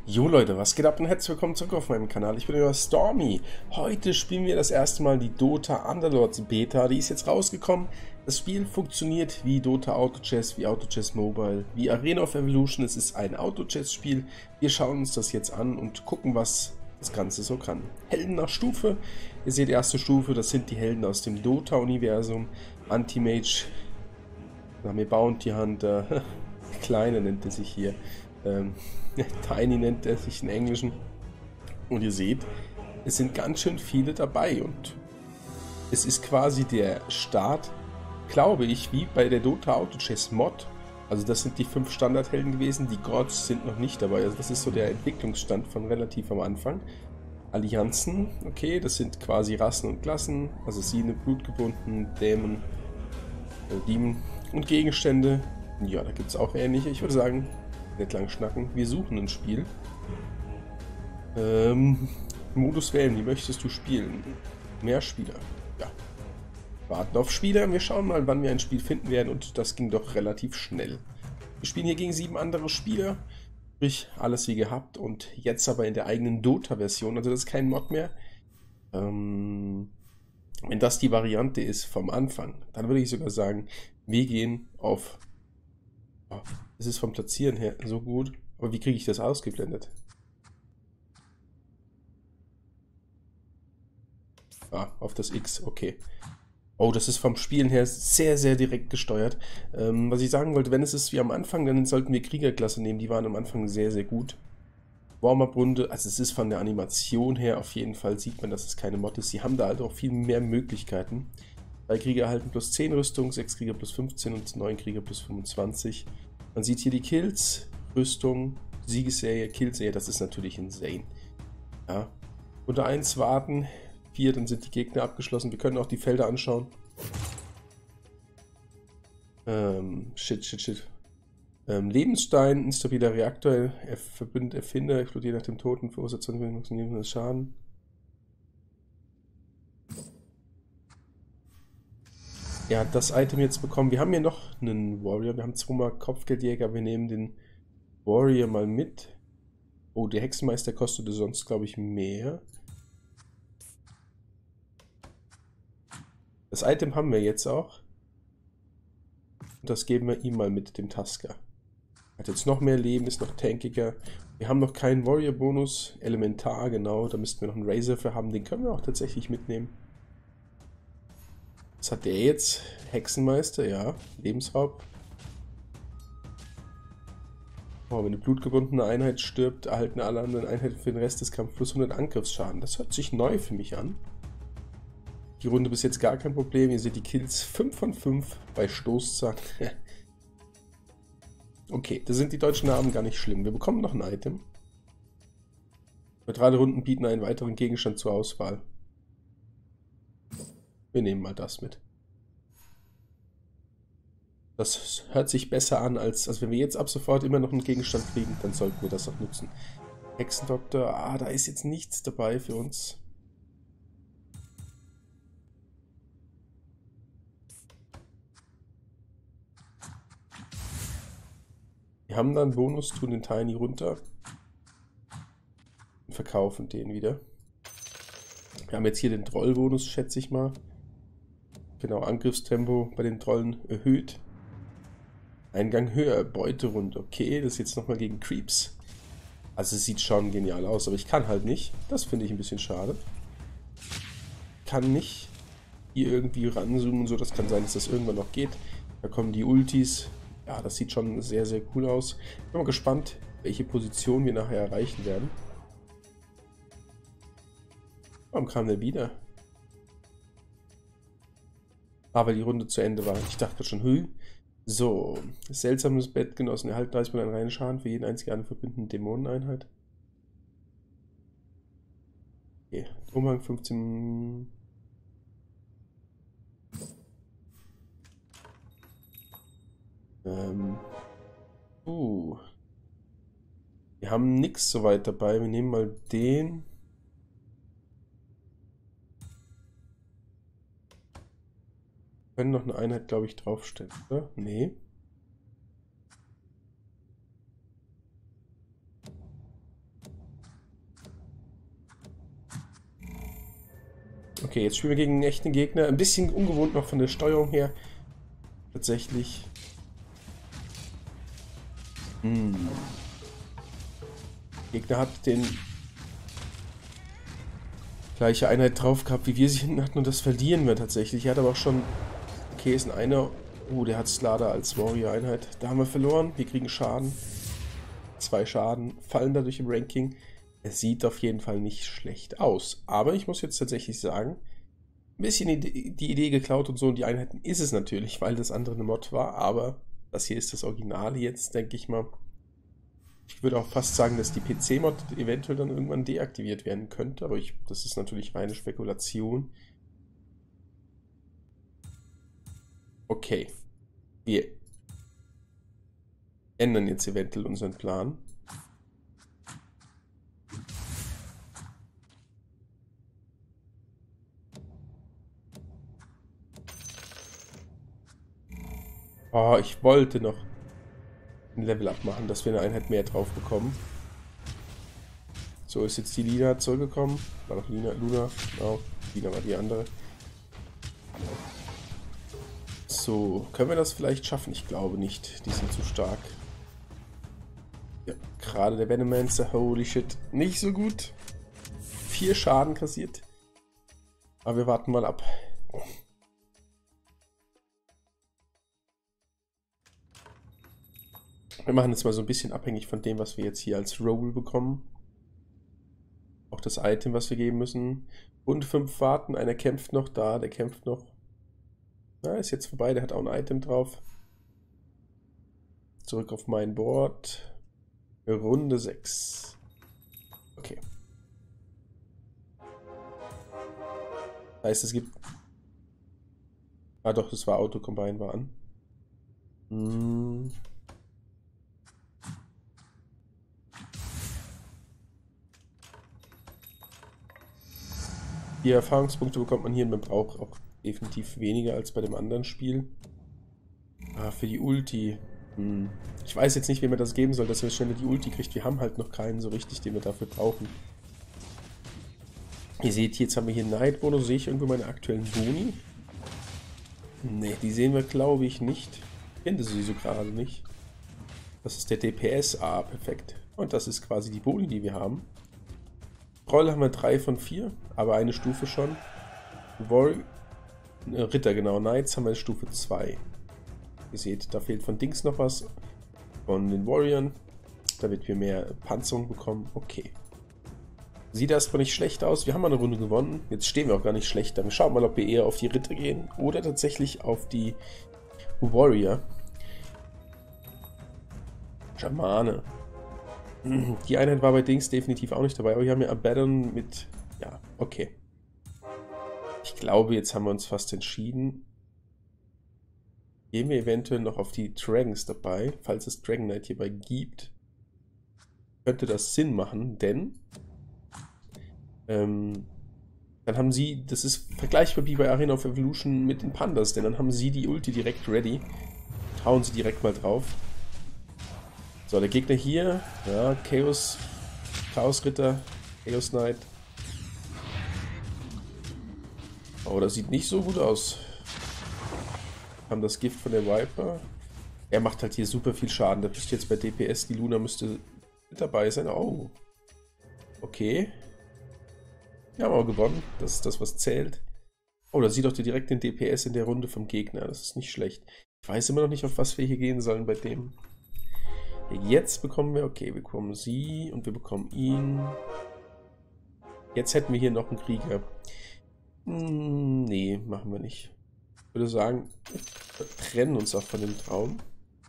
Jo Leute, was geht ab und herzlich willkommen zurück auf meinem Kanal. Ich bin euer Stormy. Heute spielen wir das erste Mal die Dota Underlords Beta. Die ist jetzt rausgekommen. Das Spiel funktioniert wie Dota Auto Chess, wie Auto Chess Mobile, wie Arena of Evolution. Es ist ein Auto Chess Spiel. Wir schauen uns das jetzt an und gucken, was das Ganze so kann. Helden nach Stufe. Ihr seht, erste Stufe, das sind die Helden aus dem Dota-Universum. Anti-Mage, dann haben wir Bounty Hunter. Kleine nennt er sich hier. Tiny nennt er sich in Englischen. Und ihr seht, es sind ganz schön viele dabei und es ist quasi der Start, glaube ich, wie bei der Dota Auto Chess Mod. Also das sind die 5 Standardhelden gewesen, die Gods sind noch nicht dabei. Also das ist so der Entwicklungsstand von relativ am Anfang. Allianzen, okay, das sind quasi Rassen und Klassen, Assassine, Blutgebunden, Dämon, Demon und Gegenstände. Ja, da gibt es auch ähnliche. Ich würde sagen, nicht lang schnacken. Wir suchen ein Spiel. Modus wählen. Wie möchtest du spielen? Mehr Spieler. Ja. Warten auf Spieler. Wir schauen mal, wann wir ein Spiel finden werden. Und das ging doch relativ schnell. Wir spielen hier gegen 7 andere Spieler. Sprich, alles wie gehabt. Und jetzt aber in der eigenen Dota-Version. Also das ist kein Mod mehr. Wenn das die Variante ist vom Anfang, dann würde ich sogar sagen, wir gehen auf... Oh, es ist vom Platzieren her so gut. Aber wie kriege ich das ausgeblendet? Ah, auf das X, okay. Oh, das ist vom Spielen her sehr, sehr direkt gesteuert. Was ich sagen wollte, wenn es ist wie am Anfang, dann sollten wir Kriegerklasse nehmen. Die waren am Anfang sehr, sehr gut. Warm-Up-Runde, also es ist von der Animation her auf jeden Fall, sieht man, dass es keine Mod ist. Sie haben da halt auch viel mehr Möglichkeiten. 3 Krieger erhalten plus 10 Rüstung, 6 Krieger plus 15 und 9 Krieger plus 25. Man sieht hier die Kills, Rüstung, Siegesserie, Killserie, das ist natürlich insane. Ja. Unter 1 warten, 4, dann sind die Gegner abgeschlossen. Wir können auch die Felder anschauen. Shit. Lebensstein, instabiler Reaktor, verbindet Erfinder, explodiert nach dem Toten, verursacht sonst Schaden. Er hat das Item jetzt bekommen. Wir haben hier noch einen Warrior. Wir haben zweimal Kopfgeldjäger. Wir nehmen den Warrior mal mit. Oh, der Hexenmeister kostete sonst, glaube ich, mehr. Das Item haben wir jetzt auch. Und das geben wir ihm mal mit, dem Tusker. Hat jetzt noch mehr Leben, ist noch tankiger. Wir haben noch keinen Warrior-Bonus. Elementar, genau. Da müssten wir noch einen Razor für haben. Den können wir auch tatsächlich mitnehmen. Was hat der jetzt? Hexenmeister, ja. Lebensraub. Oh, wenn eine blutgebundene Einheit stirbt, erhalten alle anderen Einheiten für den Rest des Kampfes plus 100 Angriffsschaden. Das hört sich neu für mich an. Die Runde bis jetzt gar kein Problem. Ihr seht die Kills 5 von 5 bei Stoßzahn. Okay, da sind die deutschen Namen gar nicht schlimm. Wir bekommen noch ein Item. Neutrale Runden bieten einen weiteren Gegenstand zur Auswahl. Wir nehmen mal das mit. Das hört sich besser an, als wenn wir jetzt ab sofort immer noch einen Gegenstand kriegen, dann sollten wir das auch nutzen. Hexendoktor, da ist jetzt nichts dabei für uns. Wir haben dann Bonus, tun den Tiny runter und verkaufen den wieder. Wir haben jetzt hier den Troll-Bonus, schätze ich mal. Genau, Angriffstempo bei den Trollen erhöht. Eingang höher, Beuterunde. Okay, das ist jetzt nochmal gegen Creeps. Also es sieht schon genial aus, aber ich kann halt nicht. Das finde ich ein bisschen schade. Kann nicht hier irgendwie ranzoomen, so. Das kann sein, dass das irgendwann noch geht. Da kommen die Ultis. Ja, das sieht schon sehr, sehr cool aus. Ich bin mal gespannt, welche Position wir nachher erreichen werden. Warum kam der wieder? Aber die Runde zu Ende war. Ich dachte schon, So, seltsames Bettgenossen erhalten 30 Minuten reinen Schaden für jeden einzigen verbindenden Dämoneneinheit. Okay, Umhang 15. Wir haben nichts soweit dabei. Wir nehmen mal den. Wir können noch eine Einheit, glaube ich, draufstellen, oder? Nee. Okay, jetzt spielen wir gegen einen echten Gegner. Ein bisschen ungewohnt noch von der Steuerung her. Tatsächlich. Gegner hat den gleiche Einheit drauf gehabt, wie wir sie hinten hatten, und das verlieren wir tatsächlich. Er hat aber auch schon... Okay, ist ein einer... Oh, der hat Slada als Warrior-Einheit. Da haben wir verloren. Wir kriegen Schaden. 2 Schaden. Fallen dadurch im Ranking. Es sieht auf jeden Fall nicht schlecht aus. Aber ich muss jetzt tatsächlich sagen, ein bisschen die Idee geklaut und so. Und die Einheiten ist es natürlich, weil das andere eine Mod war. Aber das hier ist das Original jetzt, denke ich mal. Ich würde auch fast sagen, dass die PC-Mod eventuell dann irgendwann deaktiviert werden könnte. Aber das ist natürlich reine Spekulation. Okay. Wir ändern jetzt eventuell unseren Plan. Oh, ich wollte noch ein Level-Up machen, dass wir eine Einheit mehr drauf bekommen. So ist jetzt die Lina zurückgekommen. War noch Luna. Genau. Lina war die andere. So, können wir das vielleicht schaffen? Ich glaube nicht. Die sind zu stark. Ja, gerade der Venomancer, holy shit, nicht so gut. 4 Schaden kassiert. Aber wir warten mal ab. Wir machen jetzt mal so ein bisschen abhängig von dem, was wir jetzt hier als Roll bekommen. Auch das Item, was wir geben müssen. Und 5 warten. Einer kämpft noch da, der kämpft noch. Na, ist jetzt vorbei, der hat auch ein Item drauf. Zurück auf mein Board. Runde 6. Okay. Das heißt, es gibt... Ah doch, das war Auto-Combine war an. Die Erfahrungspunkte bekommt man hier, man braucht auch definitiv weniger als bei dem anderen Spiel. Ah, für die Ulti. Ich weiß jetzt nicht, wem man das geben soll, dass er schneller die Ulti kriegt. Wir haben halt noch keinen so richtig, den wir dafür brauchen. Ihr seht, jetzt haben wir hier Night-Bonus. Sehe ich irgendwo meine aktuellen Boni? Ne, die sehen wir, glaube ich, nicht. Ich finde sie so gerade nicht. Das ist der DPS. Ah, perfekt. Und das ist quasi die Boni, die wir haben. Roll haben wir 3 von 4, aber eine Stufe schon. Ritter, genau. Knights haben wir Stufe 2. Ihr seht, da fehlt von Dings noch was. Von den Warriors. Damit wir mehr Panzerung bekommen. Okay. Sieht erstmal nicht schlecht aus. Wir haben mal eine Runde gewonnen. Jetzt stehen wir auch gar nicht schlecht. Dann schauen wir mal, ob wir eher auf die Ritter gehen oder tatsächlich auf die Warrior. Schamane. Die Einheit war bei Dings definitiv auch nicht dabei, aber wir haben ja Abaddon mit... Ja, okay. Ich glaube, jetzt haben wir uns fast entschieden. Gehen wir eventuell noch auf die Dragons dabei, falls es Dragon Knight hierbei gibt. Könnte das Sinn machen, denn... dann haben sie... Das ist vergleichbar wie bei Arena of Evolution mit den Pandas, denn dann haben sie die Ulti direkt ready. Hauen sie direkt mal drauf. So, der Gegner hier, ja, Chaos Ritter, Chaos Knight. Oh, das sieht nicht so gut aus. Haben das Gift von der Viper. Er macht halt hier super viel Schaden. Da bist jetzt bei DPS, die Luna müsste mit dabei sein. Oh. Okay. Wir haben aber gewonnen. Das ist das, was zählt. Oh, da sieht doch direkt den DPS in der Runde vom Gegner. Das ist nicht schlecht. Ich weiß immer noch nicht, auf was wir hier gehen sollen bei dem. Jetzt bekommen wir, okay, wir bekommen sie und wir bekommen ihn. Jetzt hätten wir hier noch einen Krieger. Nee, machen wir nicht. Ich würde sagen, wir trennen uns auch von dem Traum.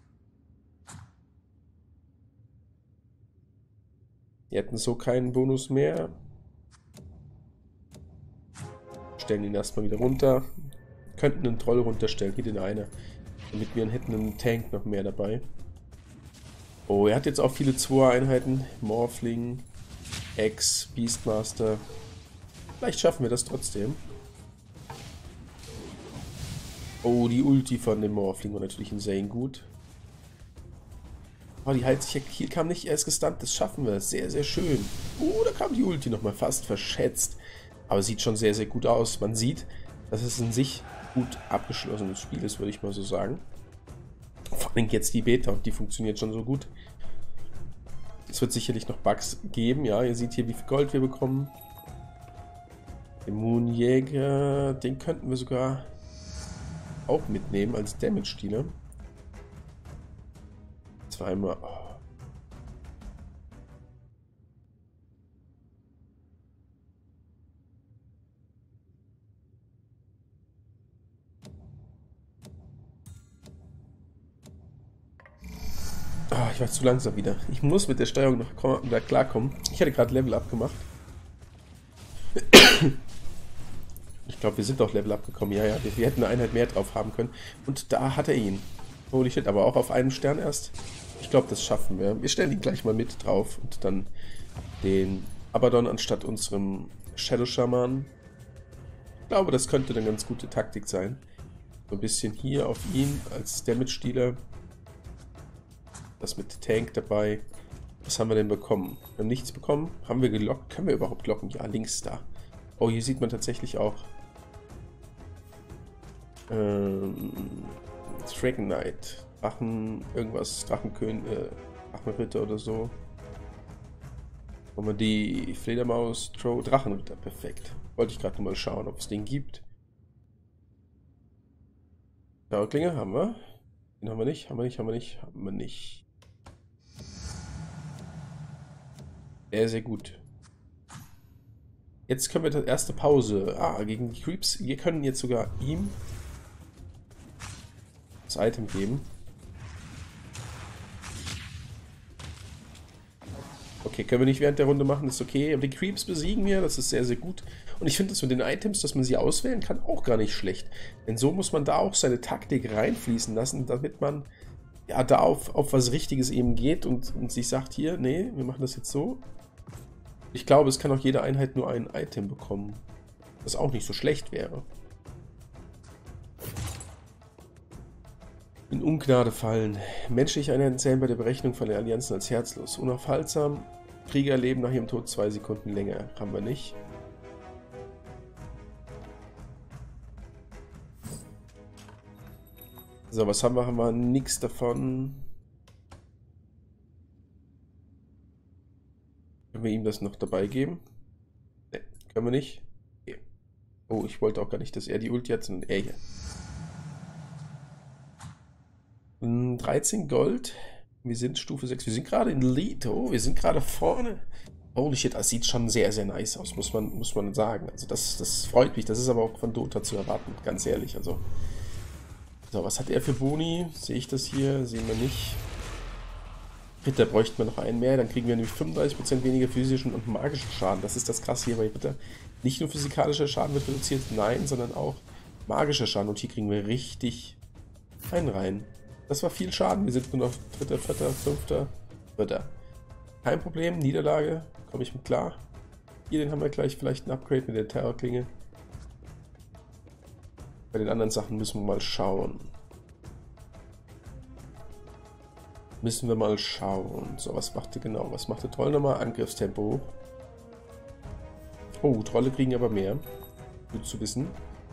Wir hätten so keinen Bonus mehr. Stellen ihn erstmal wieder runter. Könnten einen Troll runterstellen, hier den einer. Damit wir hätten einen Tank noch mehr dabei. Oh, er hat jetzt auch viele 2er-Einheiten. Morphling, X, Beastmaster. Vielleicht schaffen wir das trotzdem. Oh, die Ulti von dem Morphling war natürlich insane gut. Oh, die heilt sich. Hier kam nicht erst gestunt. Das schaffen wir. Sehr, sehr schön. Oh, da kam die Ulti nochmal fast verschätzt. Aber sieht schon sehr, sehr gut aus. Man sieht, dass es in sich gut abgeschlossenes Spiel ist, würde ich mal so sagen. Vor allem jetzt die Beta und die funktioniert schon so gut. Es wird sicherlich noch Bugs geben. Ja, ihr seht hier, wie viel Gold wir bekommen. Den Moonjäger, den könnten wir sogar auch mitnehmen als Damage-Dealer. Zweimal. Oh. Ah, ich war zu langsam wieder. Ich muss mit der Steuerung noch klarkommen. Ich hatte gerade Level Up gemacht. Ich glaube, wir sind doch Level Up gekommen. Ja, ja, wir hätten eine Einheit mehr drauf haben können. Und da hat er ihn. Holy shit, aber auch auf einem Stern erst. Ich glaube, das schaffen wir. Wir stellen ihn gleich mal mit drauf und dann den Abaddon anstatt unserem Shadow Shaman. Ich glaube, das könnte eine ganz gute Taktik sein. So ein bisschen hier auf ihn als Damage-Dealer. Das mit Tank dabei. Was haben wir denn bekommen? Wir haben nichts bekommen. Haben wir gelockt? Können wir überhaupt locken? Ja, links da. Oh, hier sieht man tatsächlich auch Dragon Knight. Drachen, irgendwas, Drachenritter oder so. Haben wir die Fledermaus, Drachenritter, perfekt. Wollte ich gerade nochmal schauen, ob es den gibt. Dauerklinge haben wir. Den haben wir nicht, haben wir nicht, haben wir nicht, haben wir nicht. Sehr, sehr gut. Jetzt können wir die erste Pause. Ah, gegen die Creeps. Wir können jetzt sogar ihm das Item geben. Okay, können wir nicht während der Runde machen, ist okay. Aber die Creeps besiegen wir, das ist sehr, sehr gut. Und ich finde das mit den Items, dass man sie auswählen kann, auch gar nicht schlecht. Denn so muss man da auch seine Taktik reinfließen lassen, damit man ja da auf was Richtiges eben geht und sich sagt, hier, nee, wir machen das jetzt so. Ich glaube, es kann auch jede Einheit nur ein Item bekommen, was auch nicht so schlecht wäre. In Ungnade fallen. Menschliche Einheiten zählen bei der Berechnung von den Allianzen als herzlos. Unaufhaltsam. Krieger leben nach ihrem Tod 2 Sekunden länger. Haben wir nicht. So, was haben wir? Haben wir nichts davon. Können wir ihm das noch dabei geben? Ne, können wir nicht. Okay. Oh, ich wollte auch gar nicht, dass er die Ulti hat, sondern er hier. 13 Gold. Wir sind Stufe 6. Wir sind gerade in Lead. Oh, wir sind gerade vorne. Holy shit, das sieht schon sehr, sehr nice aus, muss man sagen. Also das freut mich. Das ist aber auch von Dota zu erwarten, ganz ehrlich. Also. So, was hat er für Boni? Sehe ich das hier? Sehen wir nicht. Ritter bräuchten wir noch einen mehr. Dann kriegen wir nämlich 35% weniger physischen und magischen Schaden. Das ist das krasse hier bei Ritter. Nicht nur physikalischer Schaden wird reduziert, nein, sondern auch magischer Schaden. Und hier kriegen wir richtig einen rein. Das war viel Schaden. Wir sind nur noch 3., 4., 5., 3. Kein Problem. Niederlage. Komme ich mit klar. Hier, den haben wir gleich vielleicht ein Upgrade mit der Terrorklinge. Bei den anderen Sachen müssen wir mal schauen. So, was macht der genau? Was macht der Troll nochmal? Angriffstempo hoch. Oh, Trolle kriegen aber mehr. Gut zu wissen.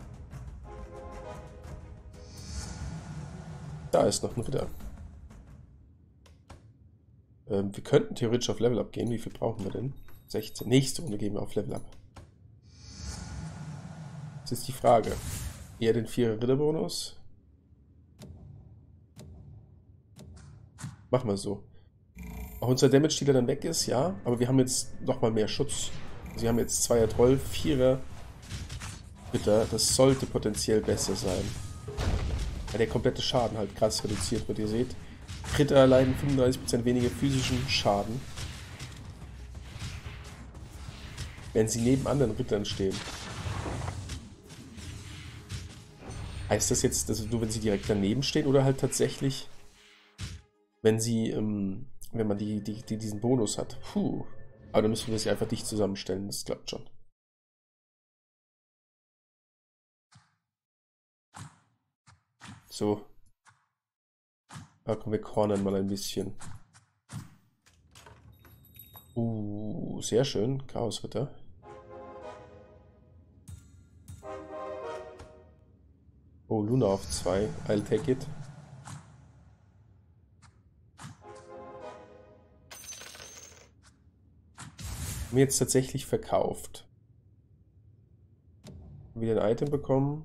Da ist noch ein Ritter. Wir könnten theoretisch auf Level Up gehen. Wie viel brauchen wir denn? 16. Nächste Runde gehen wir auf Level Up. Das ist die Frage. Eher den 4er Ritterbonus. Machen wir so. Auch unser Damage-Dealer dann weg ist, ja. Aber wir haben jetzt nochmal mehr Schutz. Sie haben jetzt 2er Troll, 4er Ritter. Das sollte potenziell besser sein. Weil der komplette Schaden halt krass reduziert wird, ihr seht. Ritter erleiden 35% weniger physischen Schaden. Wenn sie neben anderen Rittern stehen. Heißt das jetzt, dass nur wenn sie direkt daneben stehen oder halt tatsächlich, wenn sie, wenn man diesen Bonus hat? Puh. Aber dann müssen wir sie einfach dicht zusammenstellen, das klappt schon. So. Da kommen wir cornern mal ein bisschen. Sehr schön. Chaosritter. Luna auf 2. I'll take it. Mir jetzt tatsächlich verkauft. Wieder ein Item bekommen.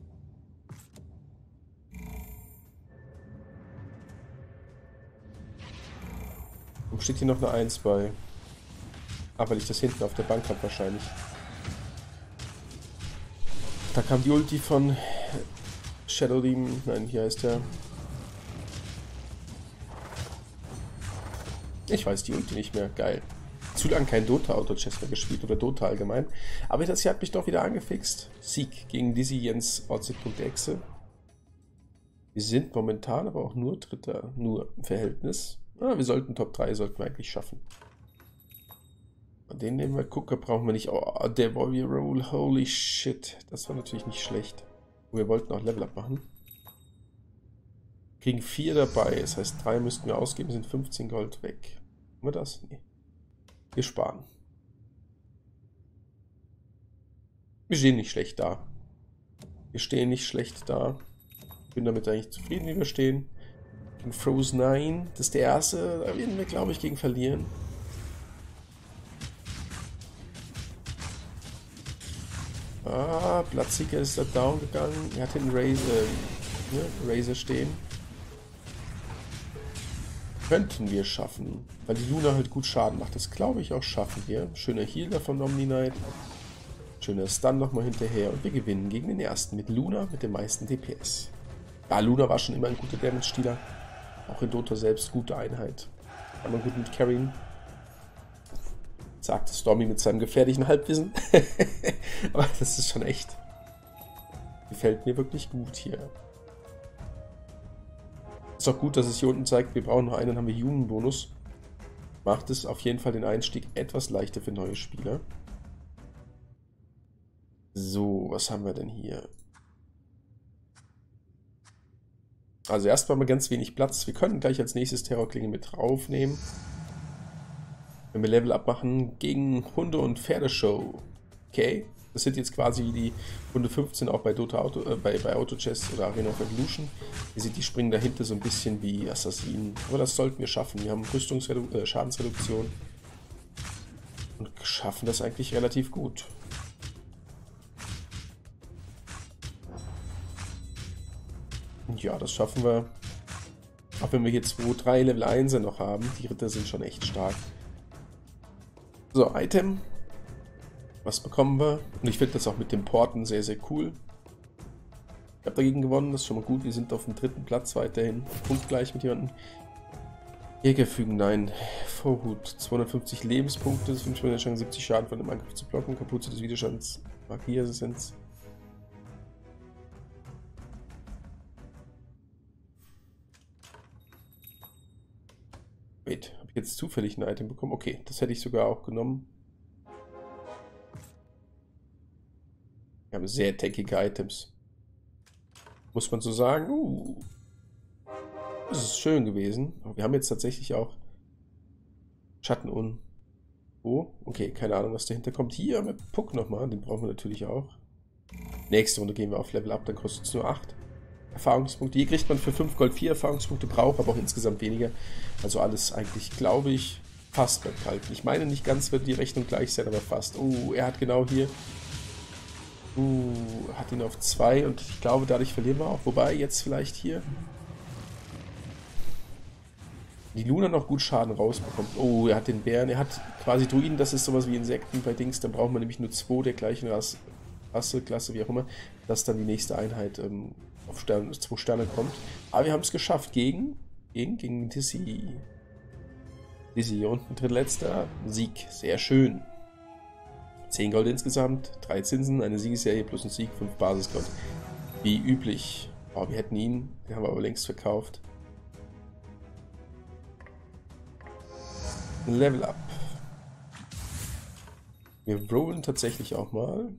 Und steht hier noch eine 1 bei. Ah, weil ich das hinten auf der Bank habe wahrscheinlich. Da kam die Ulti von Shadow Demon. Nein, hier heißt er. Ich weiß die Ulti nicht mehr. Geil. Zu lange kein Dota-Auto-Chess mehr gespielt oder Dota allgemein. Aber das hier hat mich doch wieder angefixt. Sieg gegen Dizzy Jens OZ.exe. Wir sind momentan aber auch nur Dritter. Nur im Verhältnis. Ah, wir sollten Top 3 sollten wir eigentlich schaffen. Den nehmen wir. Gucker brauchen wir nicht. Oh, der Warrior Roll. Holy shit. Das war natürlich nicht schlecht. Wir wollten auch Level Up machen. Kriegen 4 dabei. Das heißt 3 müssten wir ausgeben. Sind 15 Gold weg. Haben wir das? Nee. Wir sparen. Wir stehen nicht schlecht da. Wir stehen nicht schlecht da. Ich bin damit eigentlich zufrieden, wie wir stehen. Gegen Frozen 9. Das ist der erste. Da werden wir, glaube ich, gegen verlieren. Ah, Bloodseeker ist da down gegangen. Er hat den Razor stehen. Könnten wir schaffen. Weil die Luna halt gut Schaden macht. Das glaube ich auch schaffen wir. Schöner Healer von Omni Knight. Schöner Stun nochmal hinterher. Und wir gewinnen gegen den ersten mit Luna mit dem meisten DPS. Ja, Luna war schon immer ein guter Damage-Dealer. Auch in Dota selbst gute Einheit. Kann man gut mit carryen. Sagte Stormy mit seinem gefährlichen Halbwissen. Aber das ist schon echt. Gefällt mir wirklich gut hier. Ist auch gut, dass es hier unten zeigt, wir brauchen noch einen, dann haben wir Human-Bonus. Macht es auf jeden Fall den Einstieg etwas leichter für neue Spieler. So, was haben wir denn hier? Also erstmal mal ganz wenig Platz. Wir können gleich als nächstes Terrorklinge mit draufnehmen. Wenn wir Level Up machen gegen Hunde- und Pferdeshow. Okay. Das sind jetzt quasi wie die Runde 15 auch bei Dota bei Auto-Chess oder Arena of Evolution. Ihr seht, die springen dahinter so ein bisschen wie Assassinen. Aber das sollten wir schaffen. Wir haben Schadensreduktion. Und schaffen das eigentlich relativ gut. Und ja, das schaffen wir. Auch wenn wir hier 2, 3 Level 1 noch haben. Die Ritter sind schon echt stark. So, Item. Was bekommen wir? Und ich finde das auch mit dem Porten sehr, sehr cool. Ich habe dagegen gewonnen, das ist schon mal gut. Wir sind auf dem 3. Platz weiterhin. Punktgleich mit jemandem. Jäger fügen, nein. Vorhut. 250 Lebenspunkte, 5 Chance 70 Schaden von dem Angriff zu blocken. Kapuze des Widerstands. Magieassistenz. Wait, habe ich jetzt zufällig ein Item bekommen? Okay, das hätte ich sogar auch genommen. Wir haben sehr tankige Items. Muss man so sagen. Das ist schön gewesen. Aber wir haben jetzt tatsächlich auch Schatten und... Oh, okay, keine Ahnung, was dahinter kommt. Hier haben wir Puck nochmal. Den brauchen wir natürlich auch. Nächste Runde gehen wir auf Level Up. Dann kostet es nur 8 Erfahrungspunkte. Hier kriegt man für 5 Gold 4 Erfahrungspunkte. Braucht aber auch insgesamt weniger. Also alles eigentlich, glaube ich, fast beim Kalten. Ich meine, nicht ganz wird die Rechnung gleich sein, aber fast. Oh, er hat genau hier... hat ihn auf 2 und ich glaube, dadurch verlieren wir auch. Wobei, jetzt vielleicht hier die Luna noch gut Schaden rausbekommt. Oh, er hat den Bären. Er hat quasi Druiden, das ist sowas wie Insekten bei Dings. Dann braucht man nämlich nur 2 der gleichen Rasse, Klasse, wie auch immer, dass dann die nächste Einheit auf 2 Sterne kommt. Aber wir haben es geschafft gegen Dizzy. Dizzy und ein drittletzter Sieg. Sehr schön. 10 Gold insgesamt, 3 Zinsen, eine Siegesserie plus ein Sieg, 5 Basisgold. Wie üblich. Oh, wir hätten ihn, den haben wir aber längst verkauft. Level Up. Wir rollen tatsächlich auch mal.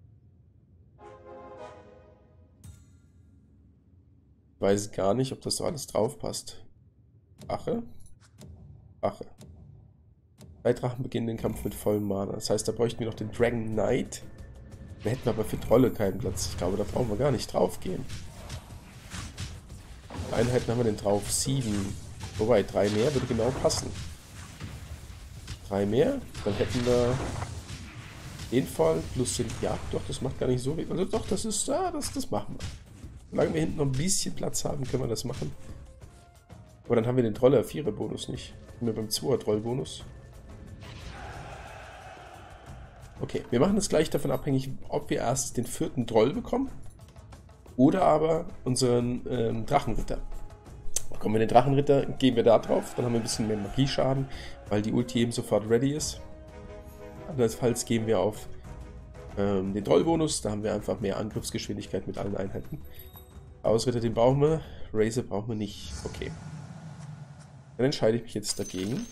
Ich weiß gar nicht, ob das so alles drauf passt. Ache. 3 Drachen beginnen den Kampf mit vollem Mana. Das heißt, da bräuchten wir noch den Dragon Knight. Da hätten wir aber für Trolle keinen Platz. Ich glaube, da brauchen wir gar nicht drauf gehen. Einheiten haben wir denn drauf? 7. Wobei, 3 mehr würde genau passen. 3 mehr, dann hätten wir den Fall plus den... Ja, doch, das macht gar nicht so viel. Also doch, das ist... Ja, das machen wir. Solange wir hinten noch ein bisschen Platz haben, können wir das machen. Aber dann haben wir den Troller 4er Bonus nicht. Sind wir beim 2er Troll-Bonus. Okay, wir machen es gleich davon abhängig, ob wir erst den 4. Troll bekommen oder aber unseren Drachenritter. Bekommen wir den Drachenritter, gehen wir da drauf, dann haben wir ein bisschen mehr Magieschaden, weil die Ulti eben sofort ready ist. Andernfalls gehen wir auf den Troll-Bonus, da haben wir einfach mehr Angriffsgeschwindigkeit mit allen Einheiten. Ausritter, den brauchen wir, Razor brauchen wir nicht. Okay. Dann entscheide ich mich jetzt dagegen.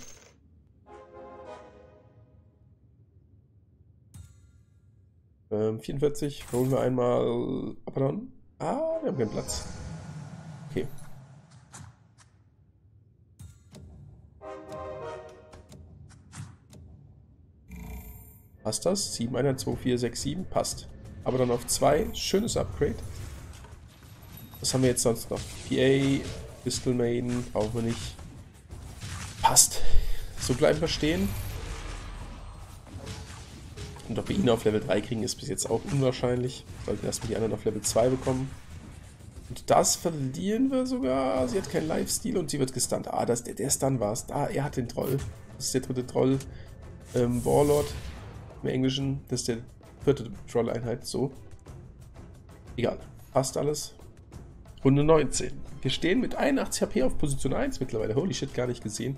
Ähm, 44, holen wir einmal Abaddon. Ah, wir haben keinen Platz. Okay. Passt das? 7, 1, 2, 4, 6, 7. Passt. Aber dann auf 2. Schönes Upgrade. Was haben wir jetzt sonst noch? PA, Pistol Maiden. Brauchen wir nicht. Passt. So bleiben wir stehen. Und ob wir ihn auf Level 3 kriegen, ist bis jetzt auch unwahrscheinlich. Sollten erstmal die anderen auf Level 2 bekommen. Und das verlieren wir sogar. Sie hat keinen Lifesteal und sie wird gestunt. Ah, der Stun war es. Da, er hat den Troll. Das ist der 3. Troll. Warlord. Im Englischen. Das ist der 4. Troll-Einheit. So. Egal. Passt alles. Runde 19. Wir stehen mit 81 HP auf Position 1 mittlerweile. Holy shit, gar nicht gesehen.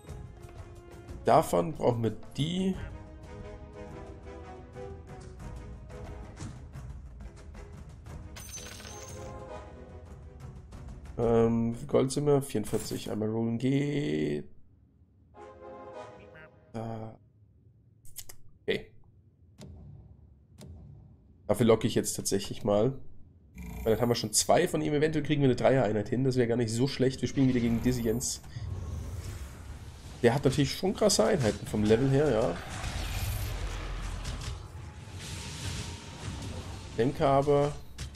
Davon brauchen wir die. Goldzimmer 44. Einmal rollen geht. Okay. Dafür locke ich jetzt tatsächlich mal. Weil dann haben wir schon 2 von ihm. Eventuell kriegen wir eine 3er-Einheit hin. Das wäre gar nicht so schlecht. Wir spielen wieder gegen Dizzy Jens. Der hat natürlich schon krasse Einheiten vom Level her, ja. Ich denke aber,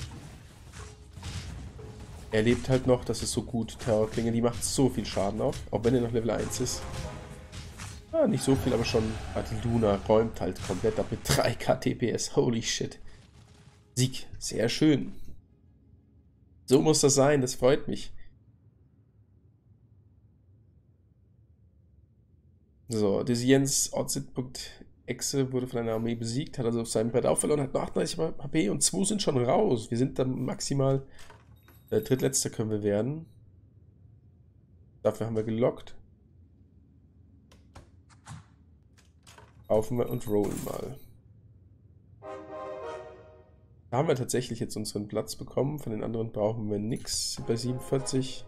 er lebt halt noch. Das ist so gut. Terrorklinge, die macht so viel Schaden auf. Auch wenn er noch Level 1 ist. Ah, nicht so viel, aber schon. Ah, die Luna räumt halt komplett ab mit 3k TPS. Holy shit. Sieg. Sehr schön. So muss das sein. Das freut mich. So, Dizzy Jens, Orzit.exe wurde von einer Armee besiegt, hat also auf seinem Brett auch verloren, hat nur 38 HP und 2 sind schon raus. Wir sind dann maximal drittletzter können wir werden. Dafür haben wir gelockt. Laufen wir und rollen mal. Da haben wir tatsächlich jetzt unseren Platz bekommen. Von den anderen brauchen wir nichts. Bei 47.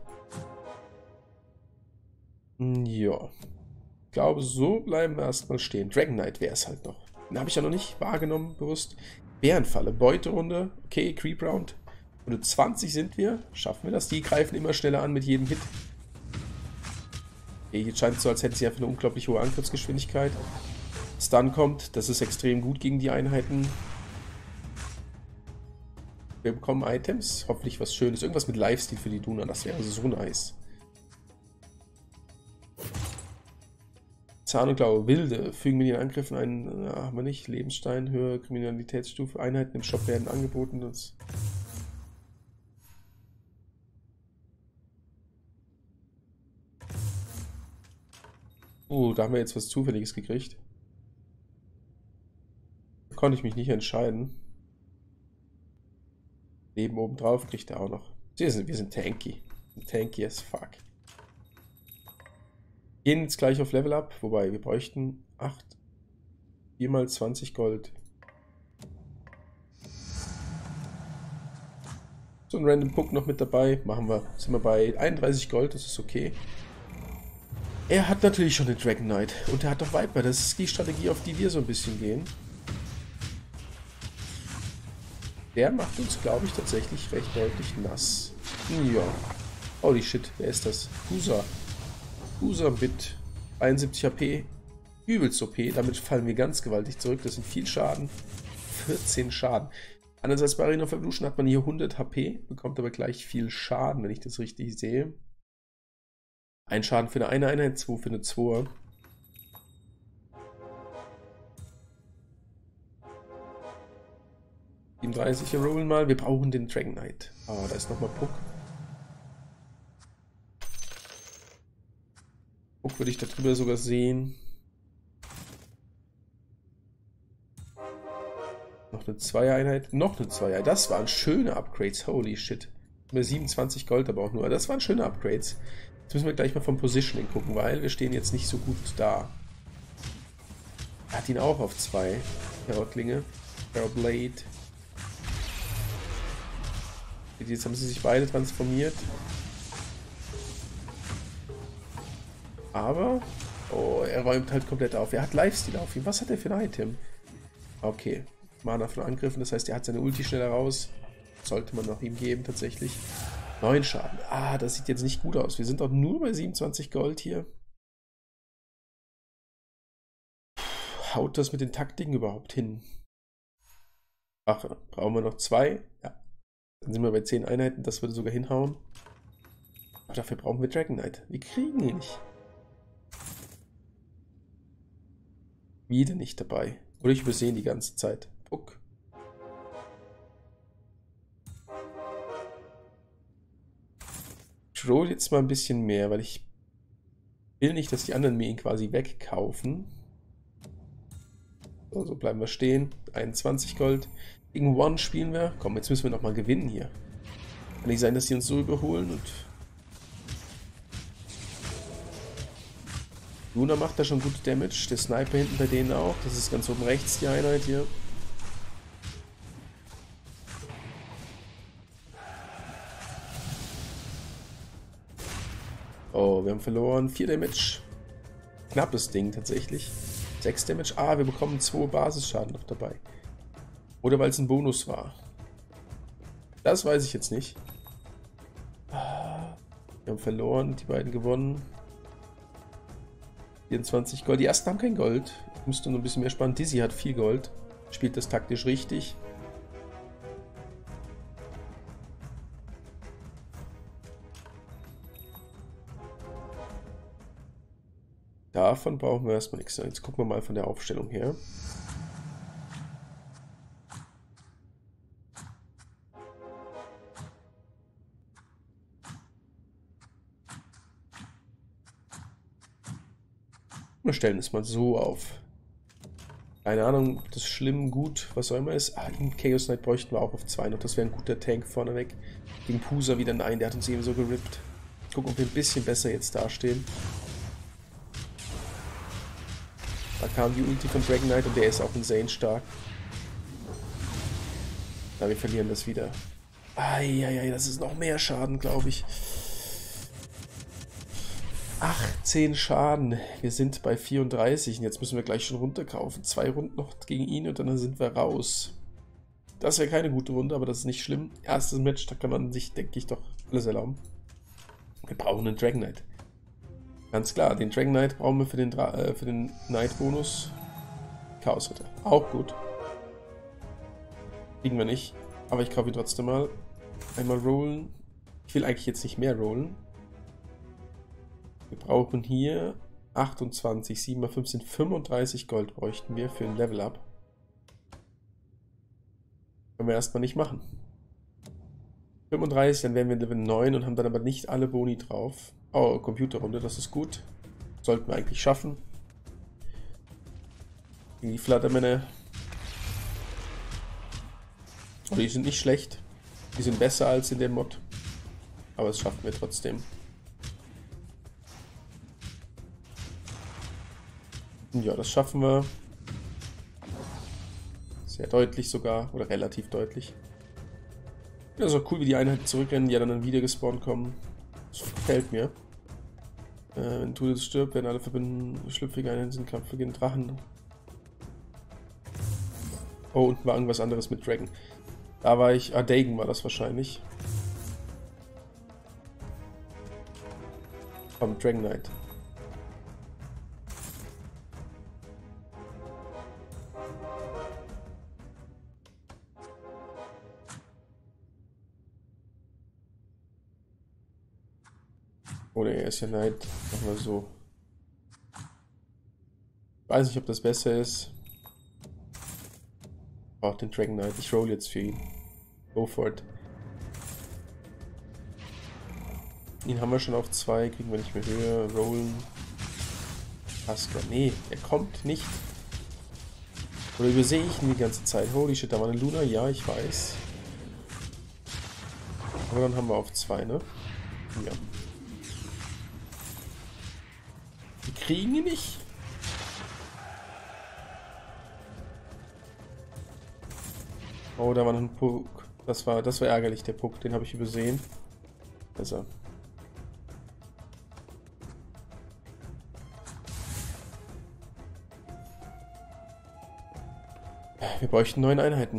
Ja. Ich glaube, so bleiben wir erstmal stehen. Dragon Knight wäre es halt noch. Den habe ich ja noch nicht wahrgenommen, bewusst. Bärenfalle, Beuterunde. Okay, Creep Round. Runde 20 sind wir. Schaffen wir das? Die greifen immer schneller an mit jedem Hit. Okay, jetzt scheint es so, als hätten sie einfach eine unglaublich hohe Angriffsgeschwindigkeit. Stun kommt. Das ist extrem gut gegen die Einheiten. Wir bekommen Items. Hoffentlich was Schönes. Irgendwas mit Lifesteal für die Duna. Das wäre so nice. Zahn und Klaue, Wilde. Fügen wir den Angriffen ein. Haben wir nicht. Lebensstein, höhere Kriminalitätsstufe. Einheiten im Shop werden angeboten. Das da haben wir jetzt was Zufälliges gekriegt. Da konnte ich mich nicht entscheiden. Leben oben drauf kriegt er auch noch. Wir sind tanky. Tanky as fuck. Gehen jetzt gleich auf Level Up, wobei wir bräuchten 8. 4 mal 20 Gold. So ein Random Puck noch mit dabei. Machen wir. Sind wir bei 31 Gold, das ist okay. Er hat natürlich schon den Dragon Knight. Und er hat doch Viper. Das ist die Strategie, auf die wir so ein bisschen gehen. Der macht uns, glaube ich, tatsächlich recht deutlich nass. Ja. Holy shit, wer ist das? Husa. Husa mit 71 HP. Übelst OP. Damit fallen wir ganz gewaltig zurück. Das sind viel Schaden. 14 Schaden. Andererseits bei Arena of Evolution hat man hier 100 HP, bekommt aber gleich viel Schaden, wenn ich das richtig sehe. Ein Schaden für eine Einheit, 2 für eine 2er. Wir rollen mal. Wir brauchen den Dragon Knight. Ah, da ist nochmal Puck. Puck würde ich da drüber sogar sehen. Noch eine 2er-Einheit. Noch eine 2er. Das waren schöne Upgrades. Holy shit. Nur 27 Gold aber auch nur. Das waren schöne Upgrades. Jetzt müssen wir gleich mal vom Positioning gucken, weil wir stehen jetzt nicht so gut da. Er hat ihn auch auf 2. Terrorklinge. Terrorblade. Jetzt haben sie sich beide transformiert. Aber... Oh, er räumt halt komplett auf. Er hat Lifesteal auf ihm. Was hat er für ein Item? Okay. Mana von Angriffen. Das heißt, er hat seine Ulti schneller raus. Sollte man noch ihm geben, tatsächlich. 9 Schaden. Ah, das sieht jetzt nicht gut aus. Wir sind doch nur bei 27 Gold hier. Haut das mit den Taktiken überhaupt hin? Wache. Brauchen wir noch 2? Ja. Dann sind wir bei 10 Einheiten. Das würde sogar hinhauen. Aber dafür brauchen wir Dragon Knight. Wir kriegen ihn nicht. Wieder nicht dabei. Oder ich übersehe ihn die ganze Zeit. Puck. Ich roll jetzt mal ein bisschen mehr, weil ich will nicht, dass die anderen mir ihn quasi wegkaufen. So bleiben wir stehen. 21 Gold. Gegen One spielen wir. Komm, jetzt müssen wir nochmal gewinnen hier. Kann nicht sein, dass sie uns so überholen. Und Luna macht da schon gute Damage. Der Sniper hinten bei denen auch. Das ist ganz oben rechts die Einheit hier. Oh, wir haben verloren. 4 Damage. Knappes Ding tatsächlich. 6 Damage. Ah, wir bekommen 2 Basisschaden noch dabei. Oder weil es ein Bonus war. Das weiß ich jetzt nicht. Wir haben verloren, die beiden gewonnen. 24 Gold. Die ersten haben kein Gold. Ich müsste nur ein bisschen mehr sparen. Dizzy hat 4 Gold. Spielt das taktisch richtig. Davon brauchen wir erstmal nichts. Jetzt gucken wir mal von der Aufstellung her. Wir stellen es mal so auf. Keine Ahnung, ob das schlimm, gut, was auch immer ist. Ah, den Chaos Knight bräuchten wir auch auf 2 noch. Das wäre ein guter Tank vorneweg. Gegen Pusa wieder nein, der hat uns eben so gerippt. Gucken, ob wir ein bisschen besser jetzt dastehen. Da kam die Ulti von Dragon Knight und der ist auch insane stark. Ja, wir verlieren das wieder. Eieiei, das ist noch mehr Schaden, glaube ich. 18 Schaden. Wir sind bei 34 und jetzt müssen wir gleich schon runterkaufen. 2 Runden noch gegen ihn und dann sind wir raus. Das wäre keine gute Runde, aber das ist nicht schlimm. Erstes Match, da kann man sich, denke ich, doch alles erlauben. Wir brauchen einen Dragon Knight. Ganz klar, den Dragon Knight brauchen wir für den Knight-Bonus. Chaos Ritter. Auch gut. Kriegen wir nicht. Aber ich kaufe ihn trotzdem mal. Einmal rollen. Ich will eigentlich jetzt nicht mehr rollen. Wir brauchen hier 28, 7 mal 15, 35 Gold bräuchten wir für ein Level-Up. Können wir erstmal nicht machen. 35, dann wären wir Level 9 und haben dann aber nicht alle Boni drauf. Oh, Computerrunde, das ist gut. Sollten wir eigentlich schaffen. Gegen die Flattermänner. Oh, die sind nicht schlecht. Die sind besser als in der Mod. Aber das schaffen wir trotzdem. Ja, das schaffen wir. Sehr deutlich sogar. Oder relativ deutlich. Ja, ist auch cool, wie die Einheiten zurückrennen, die dann wieder gespawnt kommen. Das gefällt mir. Wenn Tudis stirbt, werden alle verbinden. Schlüpfige Einheiten sind Kampf gegen Drachen. Oh, unten war irgendwas anderes mit Dragon. Da war ich. Ah, Dagon war das wahrscheinlich. Komm, Dragon Knight. Oder er ist ja Knight. Machen wir so. Ich weiß nicht, ob das besser ist. Ich brauche den Dragon Knight. Ich roll jetzt für ihn. Go for it. Ihn haben wir schon auf 2. Kriegen wir nicht mehr höher. Rollen. Pascal. Nee, er kommt nicht. Oder übersehe ich ihn die ganze Zeit? Holy shit, da war eine Luna. Ja, ich weiß. Aber dann haben wir auf 2, ne? Ja. Wir kriegen ihn nicht. Oh, da war noch ein Puck. Das war ärgerlich, der Puck. Den habe ich übersehen. Besser. Wir bräuchten 9 Einheiten.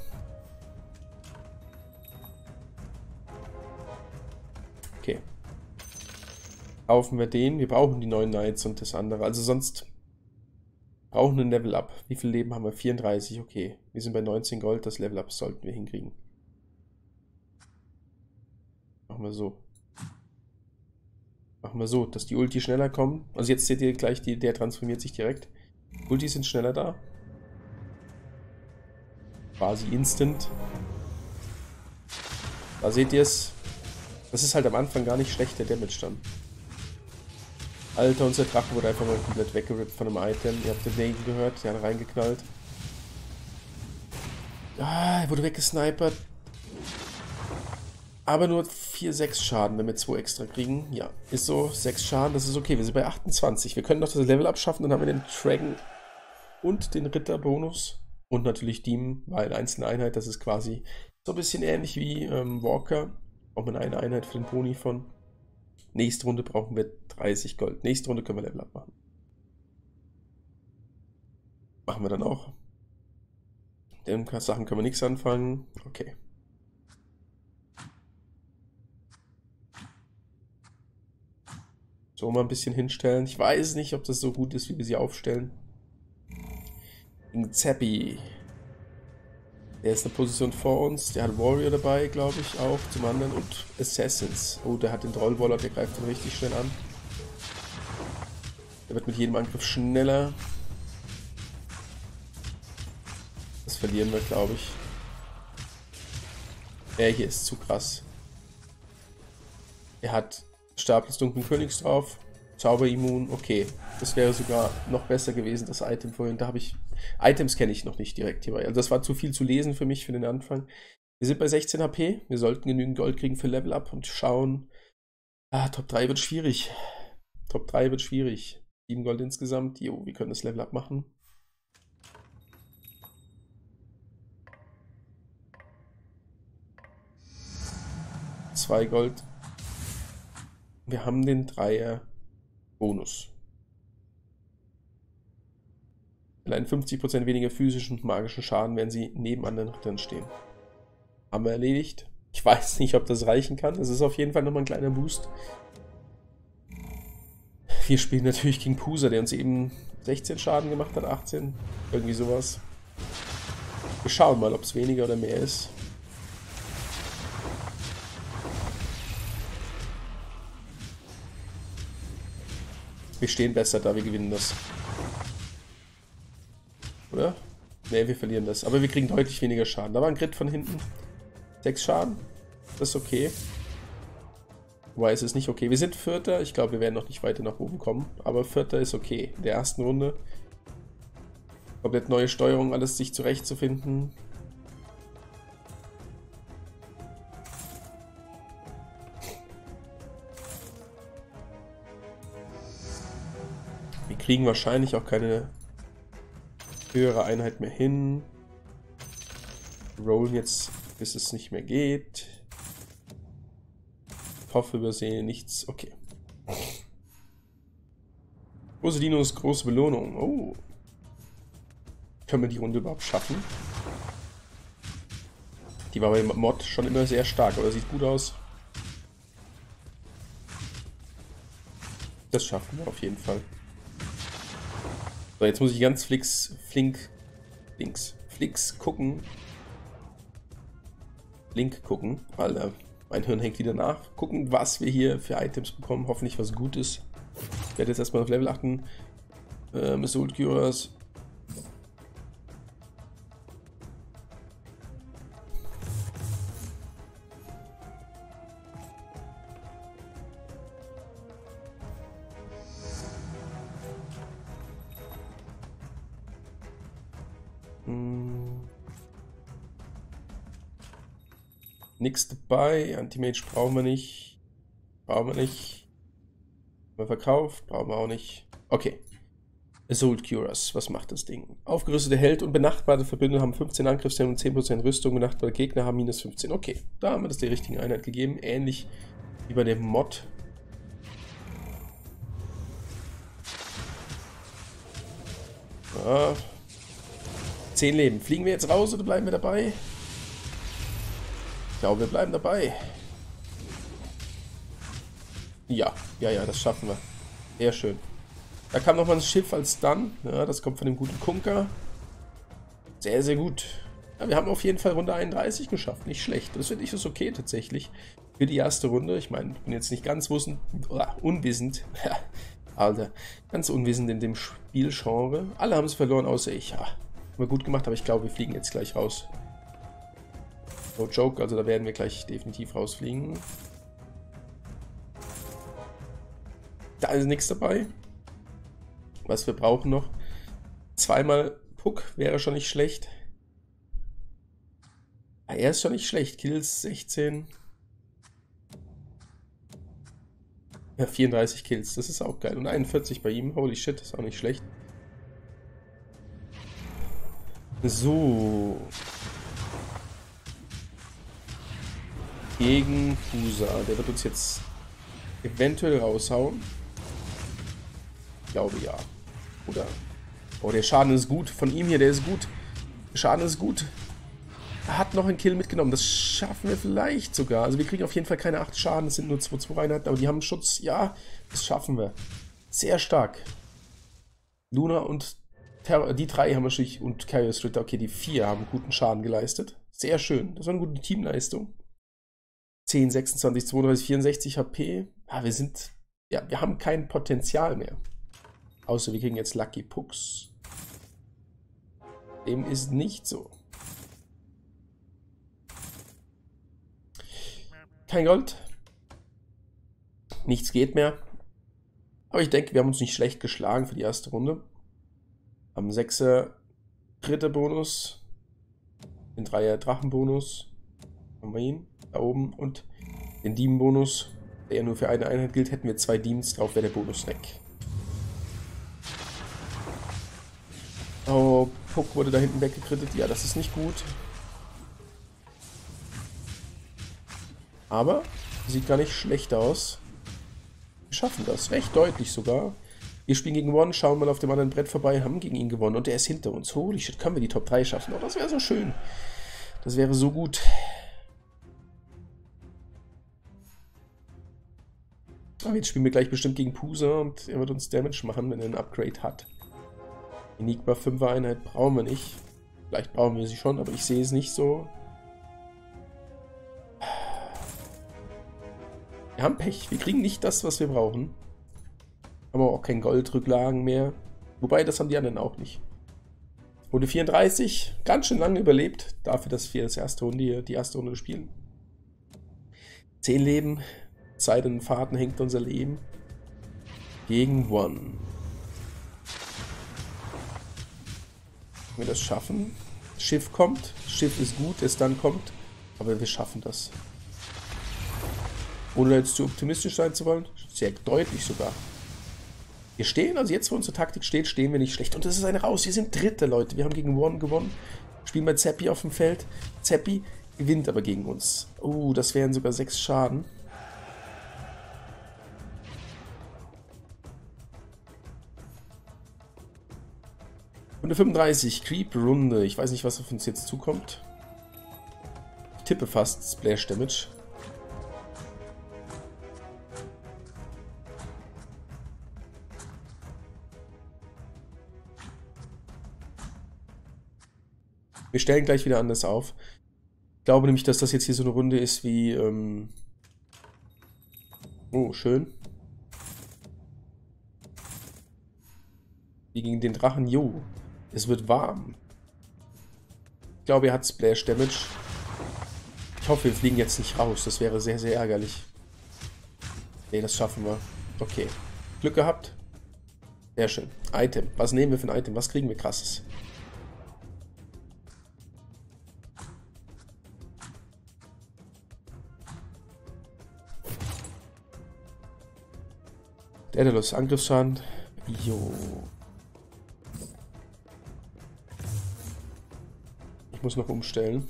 Okay. Kaufen wir den. Wir brauchen die 9 Knights und das andere. Also sonst brauchen wir ein Level Up. Wie viel Leben haben wir? 34. Okay. Wir sind bei 19 Gold. Das Level Up sollten wir hinkriegen. Machen wir so. Machen wir so, dass die Ulti schneller kommen. Also jetzt seht ihr gleich, der transformiert sich direkt. Ultis sind schneller da. Quasi instant. Da seht ihr es. Das ist halt am Anfang gar nicht schlecht, der Damage dann. Alter, unser Drache wurde einfach mal komplett weggerippt von einem Item. Ihr habt den Nagen gehört, der hat reingeknallt. Ah, er wurde weggesnipert. Aber nur 4-6 Schaden, wenn wir 2 extra kriegen. Ja, ist so. 6 Schaden, das ist okay. Wir sind bei 28. Wir können noch das Level abschaffen, dann haben wir den Dragon und den Ritter-Bonus. Und natürlich Demon, weil einzelne Einheit, das ist quasi so ein bisschen ähnlich wie Walker. Braucht man eine Einheit für den Boni von. Nächste Runde brauchen wir 30 Gold. Nächste Runde können wir Level Up machen. Machen wir dann auch. Mit den Sachen können wir nichts anfangen. Okay. So, mal ein bisschen hinstellen. Ich weiß nicht, ob das so gut ist, wie wir sie aufstellen. Zappi. Der ist eine Position vor uns. Der hat Warrior dabei, glaube ich, auch zum anderen. Und Assassins. Oh, der hat den Trollwaller, der greift ihn richtig schnell an. Der wird mit jedem Angriff schneller. Das verlieren wir, glaube ich. Der hier ist zu krass. Er hat Stab des dunklen Königs drauf. Zauberimmun, okay. Das wäre sogar noch besser gewesen, das Item vorhin. Da habe ich. Items kenne ich noch nicht direkt hierbei. Also das war zu viel zu lesen für mich für den Anfang. Wir sind bei 16 HP. Wir sollten genügend Gold kriegen für Level Up und schauen. Ah, Top 3 wird schwierig. Top 3 wird schwierig. 7 Gold insgesamt. Jo, wir können das Level Up machen. Zwei Gold. Wir haben den Dreier Bonus. Allein 50% weniger physischen und magischen Schaden, wenn sie nebeneinander noch drin stehen. Haben wir erledigt. Ich weiß nicht, ob das reichen kann. Es ist auf jeden Fall nochmal ein kleiner Boost. Wir spielen natürlich gegen Pusa, der uns eben 16 Schaden gemacht hat, 18. Irgendwie sowas. Wir schauen mal, ob es weniger oder mehr ist. Wir stehen besser da, wir gewinnen das. Oder? Ne, wir verlieren das. Aber wir kriegen deutlich weniger Schaden. Da war ein Crit von hinten. 6 Schaden. Das ist okay. Wobei, es ist nicht okay. Wir sind Vierter. Ich glaube, wir werden noch nicht weiter nach oben kommen. Aber Vierter ist okay. In der ersten Runde. Komplett neue Steuerung, alles sich zurechtzufinden. Wir kriegen wahrscheinlich auch keine höhere Einheit mehr hin. Rollen jetzt, bis es nicht mehr geht. Ich hoffe, wir sehen nichts. Okay. Große Dinos, große Belohnung. Oh. Können wir die Runde überhaupt schaffen? Die war bei Mod schon immer sehr stark, aber sieht gut aus. Das schaffen wir auf jeden Fall. So, jetzt muss ich ganz flix gucken. Flink gucken, weil Mein Hirn hängt wieder nach. Gucken, was wir hier für Items bekommen. Hoffentlich was Gutes. Ich werde jetzt erstmal auf Level achten. Assault Cuirass. Nix dabei. Anti-Mage brauchen wir nicht. Brauchen wir nicht. Haben wir verkauft. Brauchen wir auch nicht. Okay. Assault Cuirass. Was macht das Ding? Aufgerüstete Held und benachbarte Verbündete haben 15 Angriffsstärke und 10% Rüstung. Benachbarte Gegner haben minus 15. Okay. Da haben wir das der richtigen Einheit gegeben. Ähnlich wie bei dem Mod. Ja. 10 Leben. Fliegen wir jetzt raus oder bleiben wir dabei? Ich glaube, wir bleiben dabei. Ja, das schaffen wir. Sehr schön. Da kam nochmal ein Schiff als Stun. Ja, das kommt von dem guten Kunker. Sehr, sehr gut. Ja, wir haben auf jeden Fall Runde 31 geschafft. Nicht schlecht. Das finde ich ist okay tatsächlich. Für die erste Runde. Ich meine, ich bin jetzt nicht ganz unwissend. Alter, ganz unwissend in dem Spielgenre. Alle haben es verloren, außer ich. Ja, haben wir gut gemacht, aber ich glaube, wir fliegen jetzt gleich raus. No joke, also da werden wir gleich definitiv rausfliegen. Da ist nichts dabei. Was wir brauchen noch. Zweimal Puck wäre schon nicht schlecht. Ah, er ist schon nicht schlecht. Kills 16. Ja, 34 Kills. Das ist auch geil. Und 41 bei ihm. Holy shit, ist auch nicht schlecht. So. Gegen Fusa. Der wird uns jetzt eventuell raushauen. Ich glaube ja. Oder? Oh, der Schaden ist gut. Von ihm hier, der ist gut. Der Schaden ist gut. Er hat noch einen Kill mitgenommen. Das schaffen wir vielleicht sogar. Also wir kriegen auf jeden Fall keine 8 Schaden. Es sind nur 2 Einheiten, aber die haben Schutz. Ja, das schaffen wir. Sehr stark. Luna und Terror, die 3 haben wahrscheinlich, und Chaos Ritter, okay, die 4 haben guten Schaden geleistet. Sehr schön. Das war eine gute Teamleistung. 10, 26, 32, 64 HP. Ja, wir haben kein Potenzial mehr. Außer wir kriegen jetzt Lucky Pucks. Dem ist nicht so. Kein Gold. Nichts geht mehr. Aber ich denke, wir haben uns nicht schlecht geschlagen für die erste Runde. Am 6er dritter Bonus. Den 3er Drachenbonus. Haben wir ihn. Da oben. Und den Demon-Bonus, der ja nur für eine Einheit gilt, hätten wir 2 Demons drauf, wäre der Bonus weg. Oh, Puck wurde da hinten weggekrittet. Ja, das ist nicht gut. Aber sieht gar nicht schlecht aus. Wir schaffen das. Recht deutlich sogar. Wir spielen gegen One, schauen mal auf dem anderen Brett vorbei, haben gegen ihn gewonnen. Und der ist hinter uns. Holy shit, können wir die Top 3 schaffen? Oh, das wäre so schön. Das wäre so gut. Aber jetzt spielen wir gleich bestimmt gegen Pusa und er wird uns Damage machen, wenn er ein Upgrade hat. Enigma 5er Einheit brauchen wir nicht. Vielleicht brauchen wir sie schon, aber ich sehe es nicht so. Wir haben Pech. Wir kriegen nicht das, was wir brauchen. Haben aber auch kein Goldrücklagen mehr. Wobei, das haben die anderen auch nicht. Runde 34. Ganz schön lange überlebt. Dafür, dass wir die erste Runde spielen. 10 Leben. Seit den Fahrten hängt unser Leben. Gegen One. Wenn wir das schaffen. Schiff kommt. Schiff ist gut, es dann kommt. Aber wir schaffen das. Ohne jetzt zu optimistisch sein zu wollen. Sehr deutlich sogar. Wir stehen, also jetzt, wo unsere Taktik steht, stehen wir nicht schlecht. Und das ist eine raus. Wir sind Dritte, Leute. Wir haben gegen One gewonnen. Spielen bei Zeppi auf dem Feld. Zeppi gewinnt aber gegen uns. Das wären sogar 6 Schaden. Runde 35, Creep-Runde. Ich weiß nicht, was auf uns jetzt zukommt. Ich tippe fast Splash Damage. Wir stellen gleich wieder anders auf. glaube nämlich, dass das jetzt hier so eine Runde ist wie... Oh, schön. Wie gegen den Drachen. Jo, es wird warm. Ich glaube, er hat Splash Damage. Ich hoffe, wir fliegen jetzt nicht raus. Das wäre sehr, sehr ärgerlich. Ne, das schaffen wir. Okay. Glück gehabt. Sehr schön. Item. Was nehmen wir für ein Item? Was kriegen wir krasses? Daedalus, Angriffsschaden. Jo. Ich muss noch umstellen.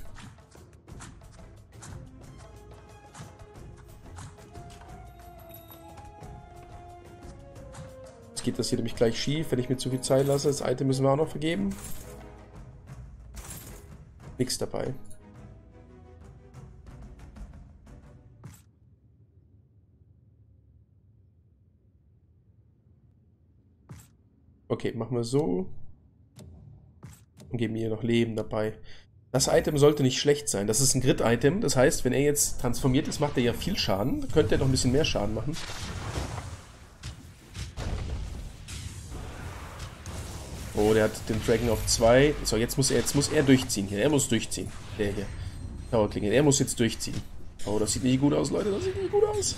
Jetzt geht das hier nämlich gleich schief, wenn ich mir zu viel Zeit lasse. Das Item müssen wir auch noch vergeben. Nichts dabei. Okay, machen wir so. Und geben hier noch Leben dabei. Das Item sollte nicht schlecht sein. Das ist ein Grid-Item. Das heißt, wenn er jetzt transformiert ist, macht er ja viel Schaden. Da könnte er noch ein bisschen mehr Schaden machen. Oh, der hat den Dragon auf 2. So, jetzt muss er durchziehen hier. Er muss durchziehen. Der hier. Dauerklinge. Er muss jetzt durchziehen. Oh, das sieht nicht gut aus, Leute. Das sieht nicht gut aus.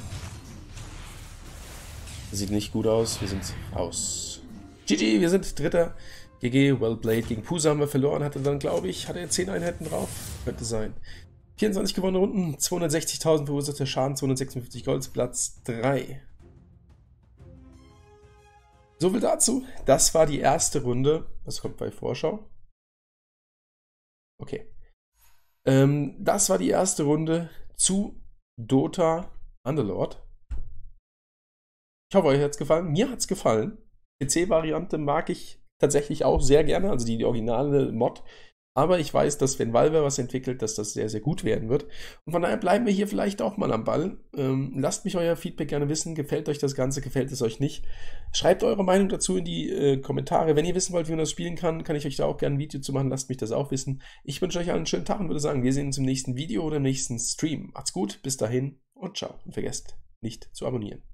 Das sieht nicht gut aus. Wir sind aus. GG, wir sind Dritter. GG, well played. Gegen Pusa haben wir verloren. Hatte dann, glaube ich, hatte er 10 Einheiten drauf? Könnte sein. 24 gewonnene Runden, 260.000 verursachter Schaden, 256 Gold, Platz 3. So viel dazu. Das war die erste Runde. Was kommt bei Vorschau? Okay. Das war die erste Runde zu Dota Underlord. Ich hoffe, euch hat es gefallen. Mir hat es gefallen. PC-Variante mag ich tatsächlich auch sehr gerne, also die originale Mod. Aber ich weiß, dass wenn Valve was entwickelt, dass das sehr, sehr gut werden wird. Und von daher bleiben wir hier vielleicht auch mal am Ball. Lasst mich euer Feedback gerne wissen. Gefällt euch das Ganze? Gefällt es euch nicht? Schreibt eure Meinung dazu in die Kommentare. Wenn ihr wissen wollt, wie man das spielen kann, kann ich euch da auch gerne ein Video zu machen. Lasst mich das auch wissen. Ich wünsche euch allen einen schönen Tag und würde sagen, wir sehen uns im nächsten Video oder im nächsten Stream. Macht's gut, bis dahin und ciao. Und vergesst nicht zu abonnieren.